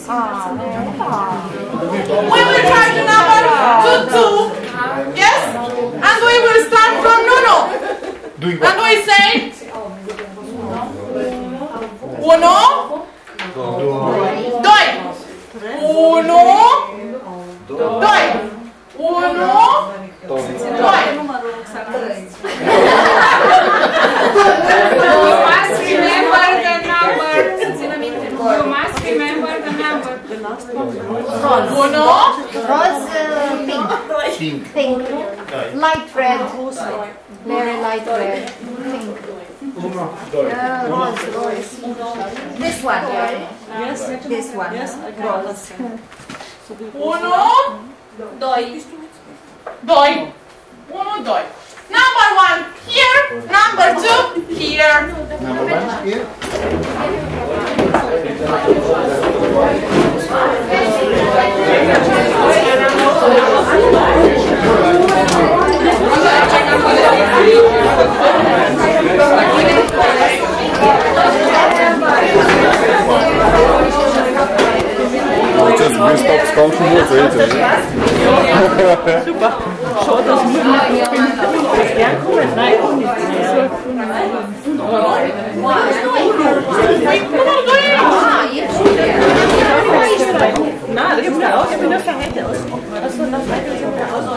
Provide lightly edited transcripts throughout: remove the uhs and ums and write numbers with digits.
We will try the number 2, 2. Yes? And we will start from Nuno. And we say 1, 2, 1, 2, 1, 2. You must remember the number. You must remember the number. Pink. Light red. Very light red. Pink. Rose. This one. Yes. This one. Yes. Rose. 1, 2. 1, 2. Number 1 here. Number 2 here. Number 1 here. Сейчас мы стоп скажем вот эти. Super. Schau, das muss man gern kommen. Nein, nicht. Nein, das ist auch. Ich bin nur verhält aus. Achso, nach weiter sind wir aus.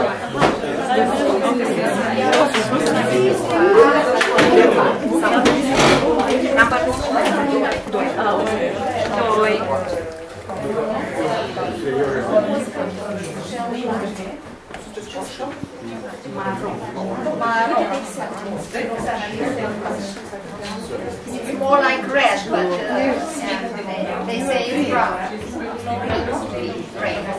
It's more like red, but they say it's brown. Rain.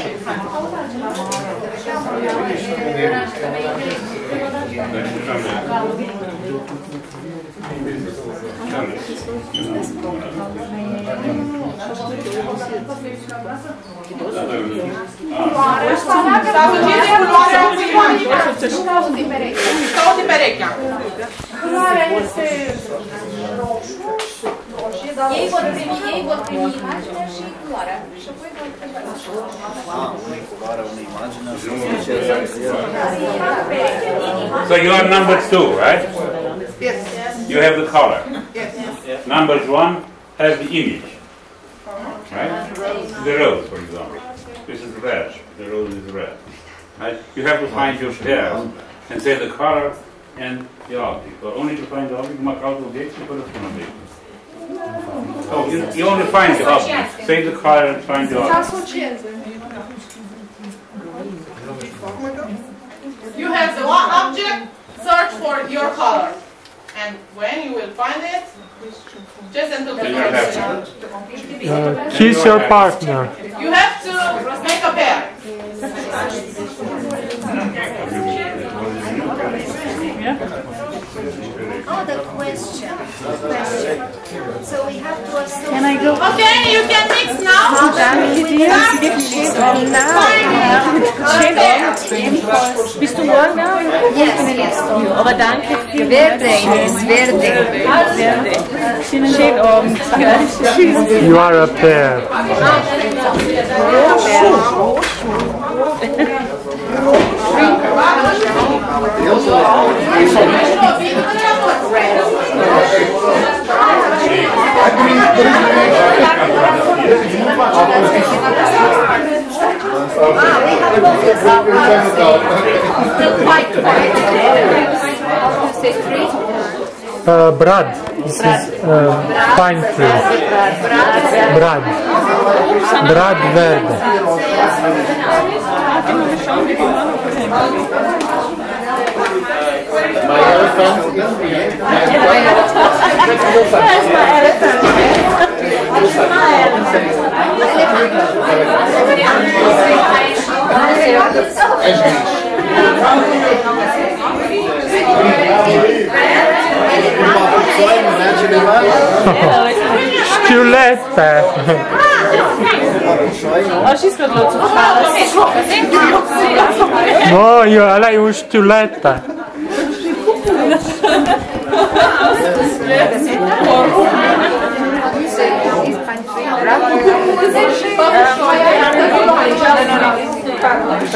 Cauți perechea. Ei vor primi imaginea și culoarea. Și apoi So you are number 2, right? Yes. You have the color. Yes. Number 1 has the image. Right? The rose, for example. This is red. The rose is red. Right? You have to find your pair and say the color and the object. But only to find the object, mark out the object, you put it on object. Oh, you only find the object. Say the color and find the object. You have the one object, search for your color. And when you will find it, just until the Choose your partner. You have to make a pair. Oh, the question. So we have to assume. Can I go? Okay, you can mix now. Bist du morgen da? Yes. Aber danke für Verde. schönen Abend. You are a pair. Brad. This is pine tree. Brad. Brad verde. My elephant. Știulete. No, ăla e un știulete.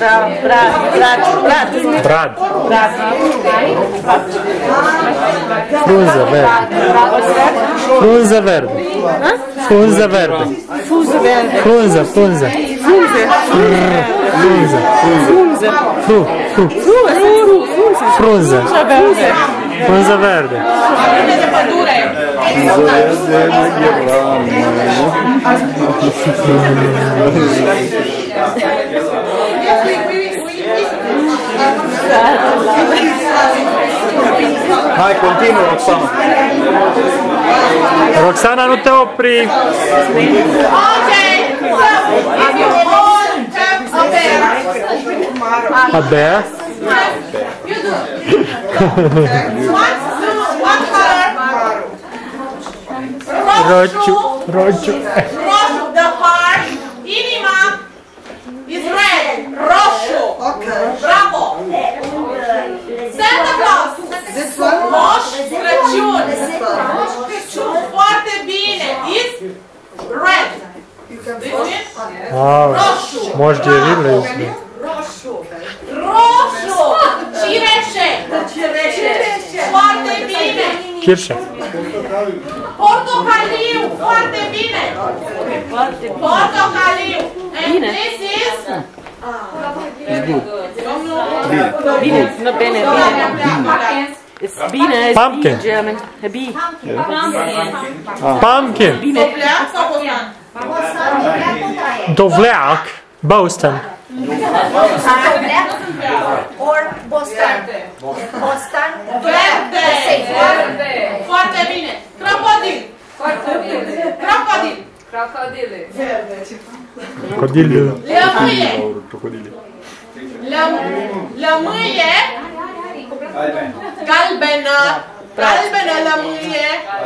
Brad. Frunză verde. Frunză verde. Frunză verde. Frunză. Frunză. Frunză. Frunză verde. Hai, continuă, Roxana. Roxana, nu te opri. A bear? You do. What color? Roșu. Roșu. The heart. Inima is red. Roșu. Okay. Bravo. Santa Claus. Moș Crăciun. Foarte bine. Is red. Roșu. Moș Gherilă este. Roșu. Cireșe. Foarte bine. Kirșe. Portocaliu. Foarte bine. Portocaliu. And this is... Bine. Nu bine. It's bine. Pumpkin. German. Bee. Pumpkin. Dovleac sau Bostan? Dovleac. Boston. Or Boston. Boston. Verde. Foarte bine. Crocodil. Crocodil. Crocodile. Lămâie. Lămâie. Galbenă. Galbenă lămâie.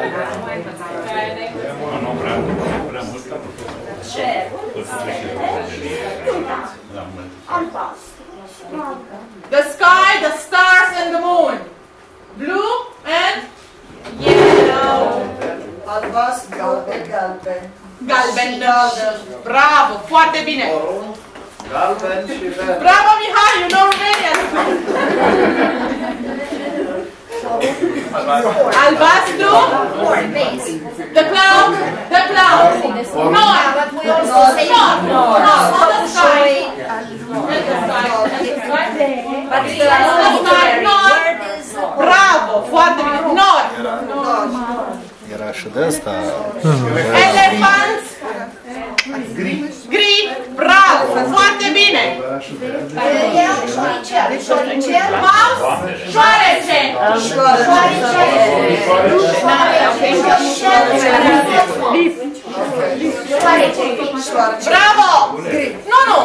The sky, the stars and the moon. Blue and yellow. Galben. Bravo, foarte bine. Bravo, Mihai, you know Romanian. Albastru. The cloud. North. The sky. Bravo, foarte bine. North. Era și de asta. Elephants. Gri. Bravo, foarte bine. Mouse. Șoarece. Bravo. Nu.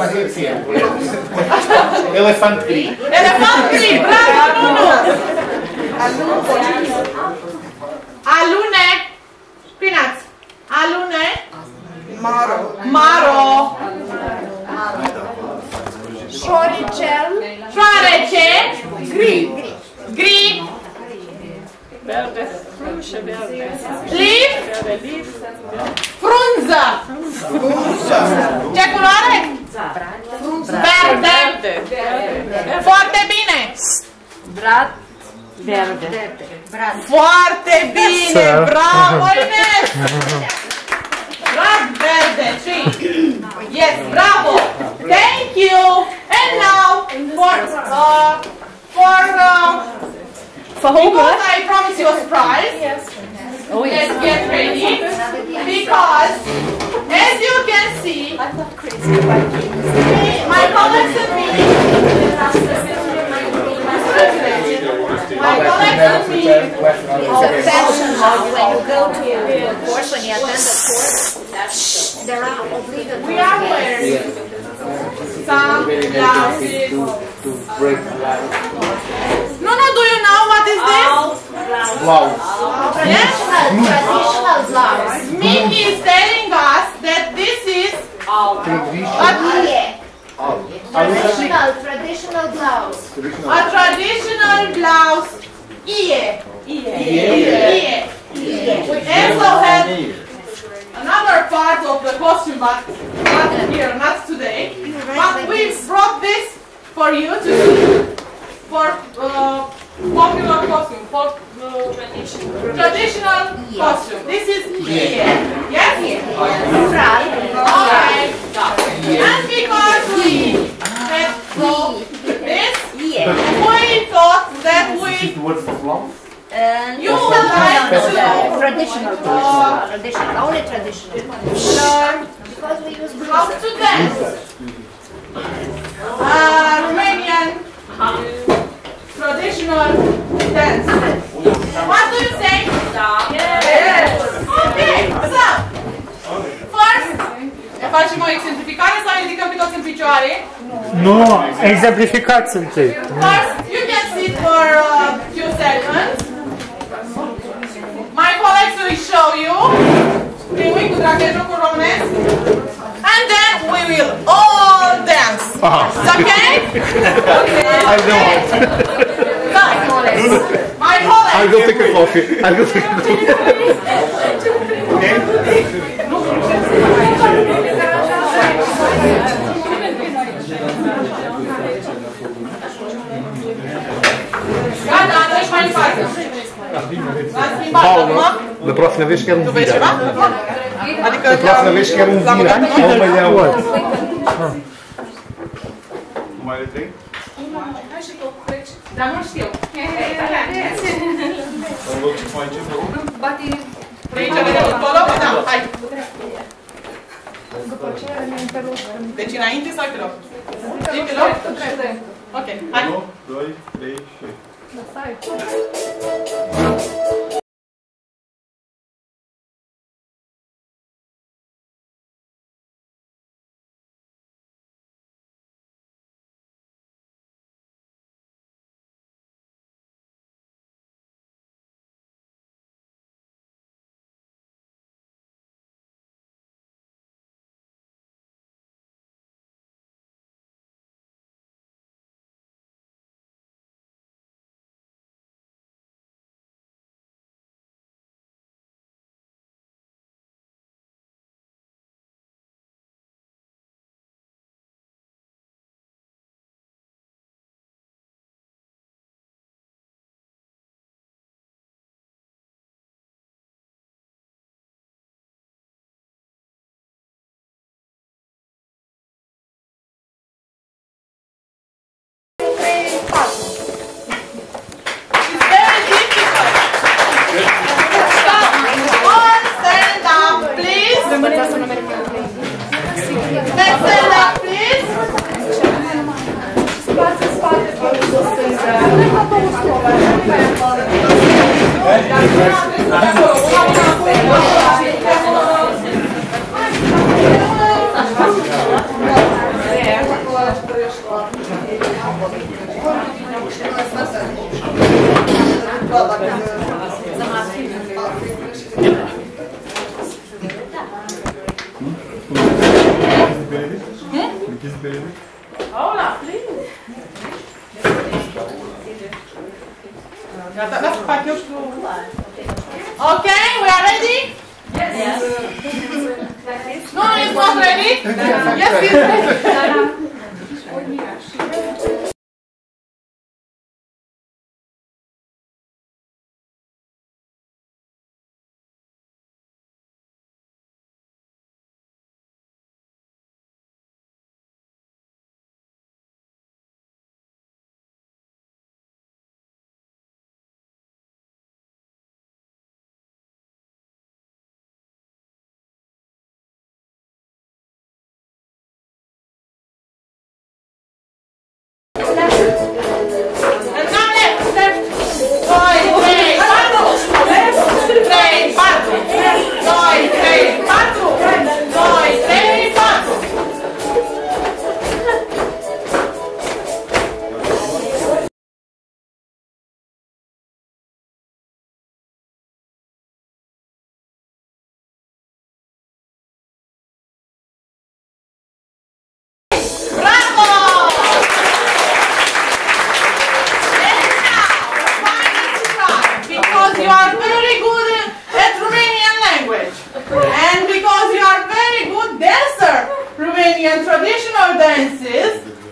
Elefant gri. Elefant gri. Bravo, nu. Alune. Spinați. Alune. Maro. Șoricel. Șoarece. Gri. Leaf. Frunză. Ce culoare? Verde. Foarte bine. Brad. Verde. Foarte bine. Bravo, Ines. Brad verde. Yes, bravo. Thank you. And now for homework, I promise you a surprise. Yes. Oh, yes. Let's get ready because, as you can see, my colleagues and me, It's a fashion when you go to a course, when you attend a course, there are obligatory. we are wearing some glasses. No, do you know what is this? Yes? Traditional blouse. Miki is telling us that this is Traditional blouse. a traditional blouse. We also have another part of the costume, but not here, not today. But we brought for you to do for popular costume, for traditional costume. This is here. Yes? Right. Okay. And because we had this, we thought that we you would like to traditional, only traditional. learn Because we use how to dance. Romanian traditional dance. What do you say? Yes. Okay. So, first, facem o exemplificare sau ridicăm pe toți în picioare? Nu, exemplificați întâi. First, you can sit for a few seconds. My colleagues will show you. Primul cu dragejocul românesc. And then we will all dance. Okay? I know. My colleagues. I'll go take a coffee. I'll go take a coffee. Okay? Gata, treci mai departe. L-am schimbat acum. Da próxima vez quero Tu vezi ceva? Adică Da próxima vez quero virar. Au mai le aud. Mai le trei? Dar nu știu. În loc ce facem, vă rog? Aici vedem acolo? Da, hai. Deci înainte sau pe loc? E pe loc? Ok, hai. 1, 2, 3 și... Okay, we are ready? Yes. No, it's not ready? Yes, it's ready.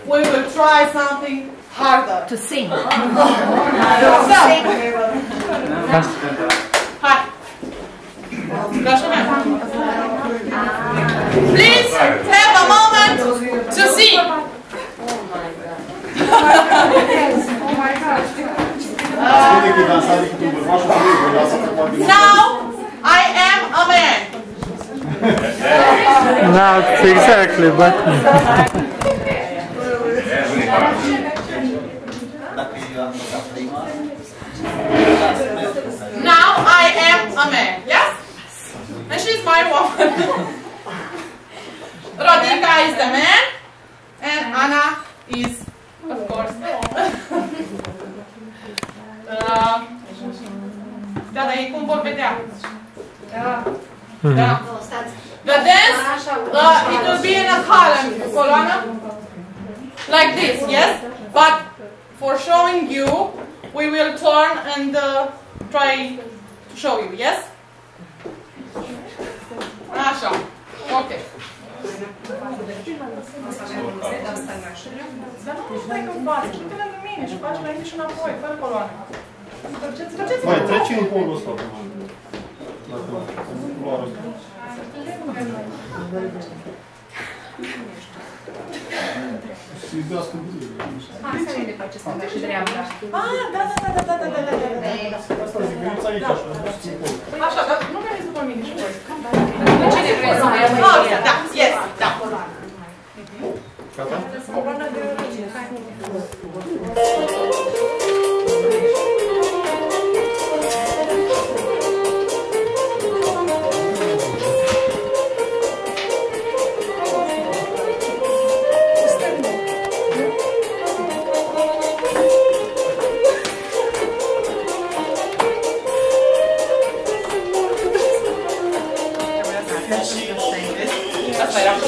we will try something harder. To sing. Hi. Please have a moment to sing. Now I am a man. Not exactly, but Now I am a man. Yes? And she's my woman. Rodinka is the man. And Anna is, of course, da, dar ei cum vor vedea? Da. The dance, it will be in a column, like this, yes? But for showing you, we will turn and try to show you, yes? Așa, ok. Dar nu stai că învață, du-te lângă mine și faci înainte și înapoi, fără coloană. Mai treci în polul ăsta. Asta e de face stânga și dreapta. Ah, da. Asta zic, veniți aici așa. Așa, dar nu veniți după mine și voi. Cine vrei să mai Da, yes, da. Gata? Asta era.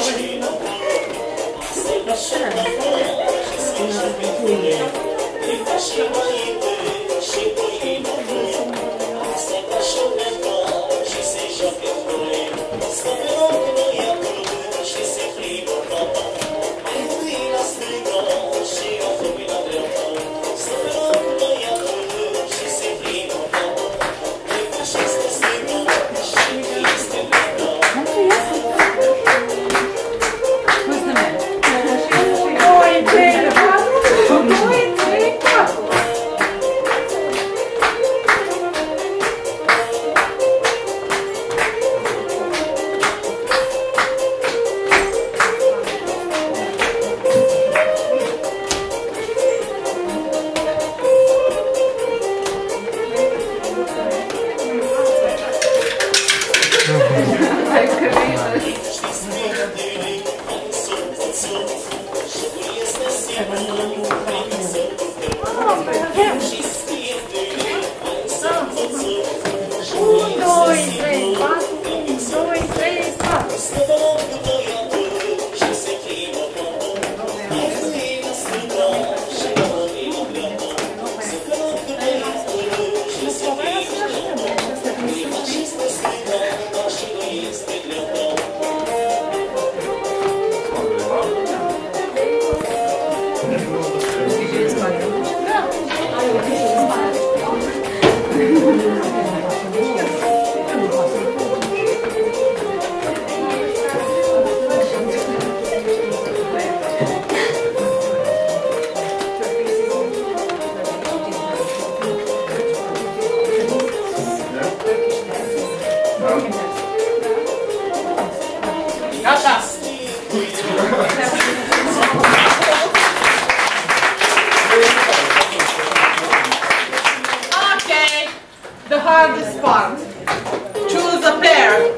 Okay, the hardest part. Choose a pair.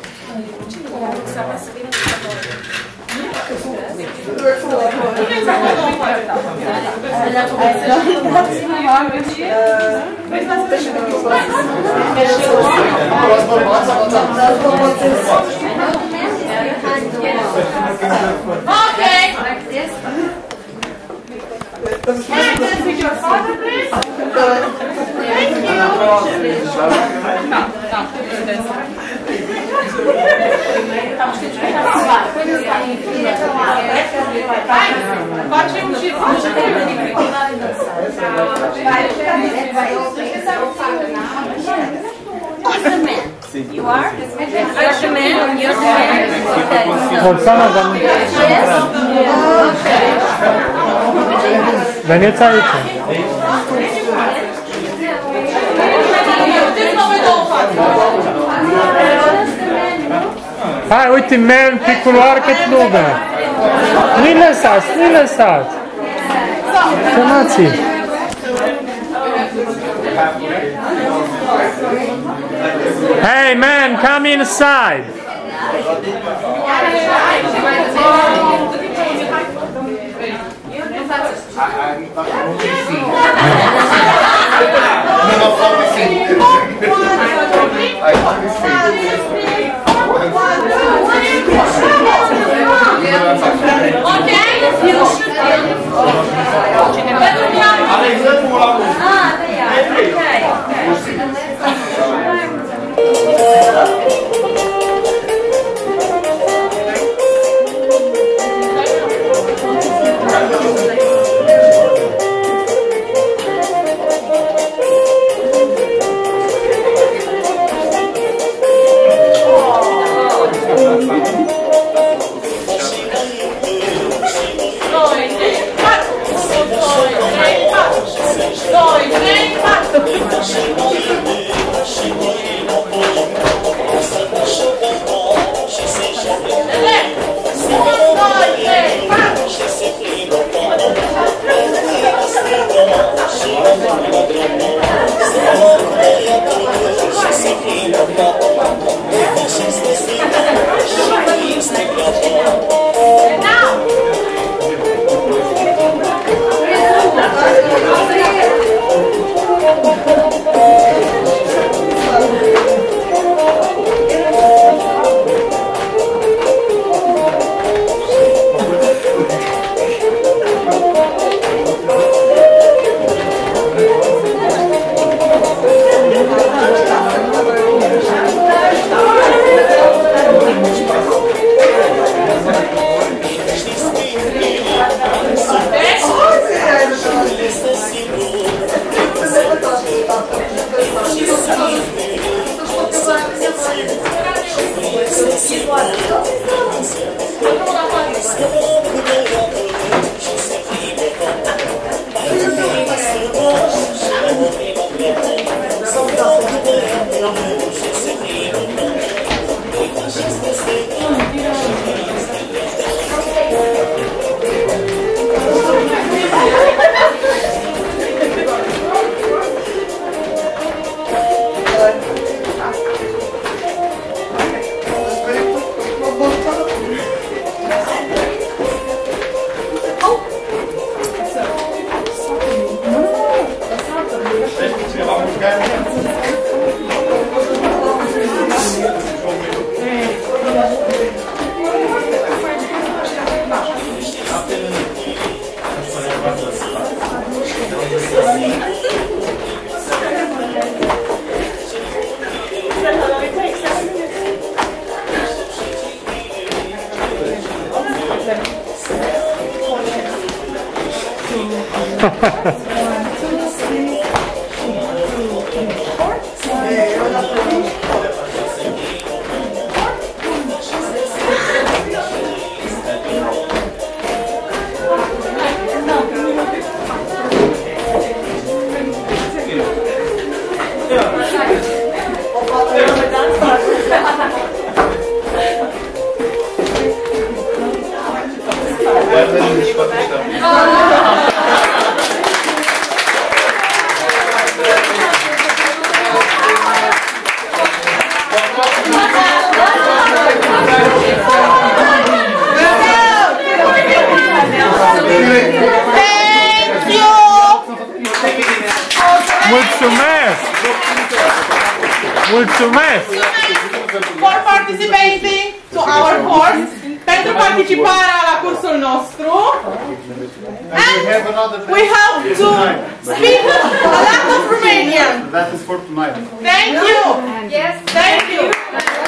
Okay. Can I dance with your father, please? Thank you. Facem și You are? You're the man? You're the man? Roxana, veniți aici. Hai, uite, merg pe culoare cât lumea. Nu-i lăsați, nu-i lăsați. Chemați-i. Hey man, come inside. Mulțumesc! For participating to our course, pentru participarea la cursul nostru. And we have to speak a lot of Romanian. That is for tonight. Thank you! Yes. Thank you!